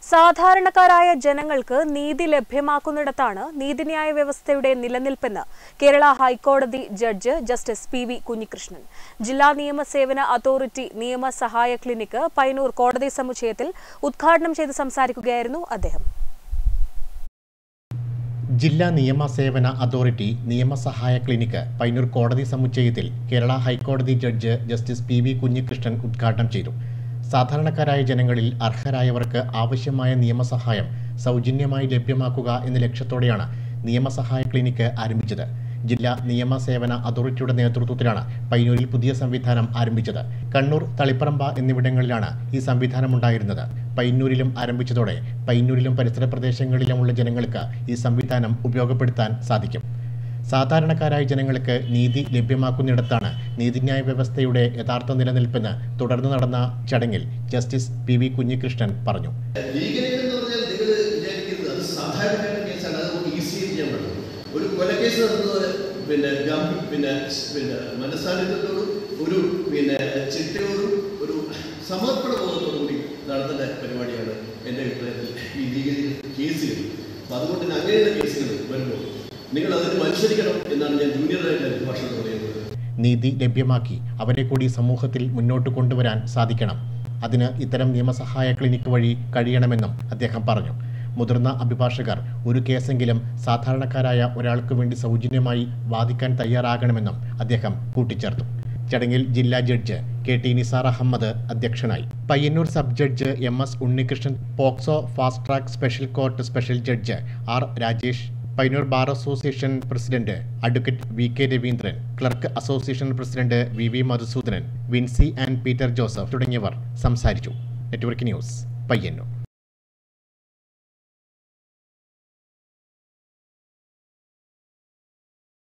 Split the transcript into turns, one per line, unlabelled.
സാധാരണക്കാരായ ജനങ്ങൾക്ക് നീതി ലഭ്യമാക്കുന്നിടത്താണ് നീതിന്യായ വ്യവസ്ഥയുടെ നിലനിൽപ്പെന്ന് കേരള ഹൈക്കോടതി ജഡ്ജ് ജസ്റ്റിസ് പി.വി. കുഞ്ഞികൃഷ്ണൻ. ജില്ലാ നിയമസേവന അതോറിറ്റി നിയമസഹായ ക്ലിനിക്ക് പയ്യന്നൂർ കോടതി സമുച്ചയത്തിൽ ഉദ്ഘാടനം ചെയ്ത് സംസാരിക്കുകയായിരുന്നു അദ്ദേഹം.
ജില്ലാ നിയമസേവന അതോറിറ്റി നിയമസഹായ ക്ലിനിക്ക് പയ്യന്നൂർ കോടതി സമുച്ചയത്തിൽ കേരള ഹൈക്കോടതി ജഡ്ജ് ജസ്റ്റിസ് പി.വി. കുഞ്ഞികൃഷ്ണൻ ഉദ്ഘാടനം ചെയ്തു. സാധാരണക്കാരായ ജനങ്ങളിൽ അർഹരായവർക്ക് ആവശ്യമായ നിയമസഹായം സൗജന്യമായി ലഭ്യമാക്കുക എന്ന ലക്ഷ്യത്തോടെയാണ് നിയമസഹായ ക്ലിനിക്ക് ആരംഭിച്ചത്. ജില്ലാ നിയമസേവന അതോറിറ്റിയുടെ നേതൃത്വത്തിലാണ് പയ്യന്നൂരിൽ പുതിയ സംവിധാനം ആരംഭിച്ചത്. കണ്ണൂർ, തളിപ്പറമ്പ എന്നിവിടങ്ങളിലാണ് ഈ സംവിധാനം ഉണ്ടായിരുന്നത്. പയ്യന്നൂരിലും ആരംഭിച്ചതോടെ പയ്യന്നൂരിലും പരിസര പ്രദേശങ്ങളിലുമുള്ള ജനങ്ങൾക്ക് ഈ സംവിധാനം ഉപയോഗപ്പെടുത്താൻ സാധിക്കും. സാധാരണക്കാരായ ജനങ്ങൾക്ക് നീതി ലഭ്യമാക്കുന്നിടത്താണ് നീതിന്യായ വ്യവസ്ഥയുടെ യഥാർത്ഥ നിലനിൽപ്പെന്ന് തുടർന്ന് നടന്ന ചടങ്ങിൽ ജസ്റ്റിസ് പി.വി. കുഞ്ഞികൃഷ്ണൻ പറഞ്ഞു.
ഒരു കൊലക്കേസ് നടത്തുന്നത് മനസ്സാന്നിധ്യത്തോടും ഒരു ചിട്ടയോടും ഒരു സമർപ്പണ ബോധത്തോടും കൂടി നടത്തേണ്ട പരിപാടിയാണ് എൻ്റെ അഭിപ്രായത്തിൽ ഈ ലീഗൽ കേസുകൾ. അപ്പം അതുകൊണ്ട് തന്നെ അങ്ങനെയുള്ള കേസുകൾ വരുമ്പോൾ നിങ്ങൾ അതിന് മത്സരിക്കണം എന്നാണ് ഞാൻ ജൂനിയറായിട്ട് അഭിഭാഷകർ പറയുന്നത്.
നീതി ലഭ്യമാക്കി അവരെ കൂടി സമൂഹത്തിൽ മുന്നോട്ട് കൊണ്ടുവരാൻ സാധിക്കണം. അതിന് ഇത്തരം നിയമസഹായ ക്ലിനിക്ക് വഴി കഴിയണമെന്നും അദ്ദേഹം പറഞ്ഞു. മുതിർന്ന അഭിഭാഷകർ ഒരു കേസെങ്കിലും സാധാരണക്കാരായ ഒരാൾക്ക് വേണ്ടി സൗജന്യമായി വാദിക്കാൻ തയ്യാറാകണമെന്നും അദ്ദേഹം കൂട്ടിച്ചേർത്തു. ചടങ്ങിൽ ജില്ലാ ജഡ്ജ് കെ.ടി. നിസാർ അഹമ്മദ് അധ്യക്ഷനായി. Payyanur sub judge M S. Unnikrishnan, POCSO fast track special court special judge R. Rajesh, Payyanur bar association president advocate V K. Raveendran, clerk association president V V. Madhusoodanan, Vincy and Peter Joseph തുടങ്ങിയവർ സംസാരിച്ചു. Network news, Payyanur.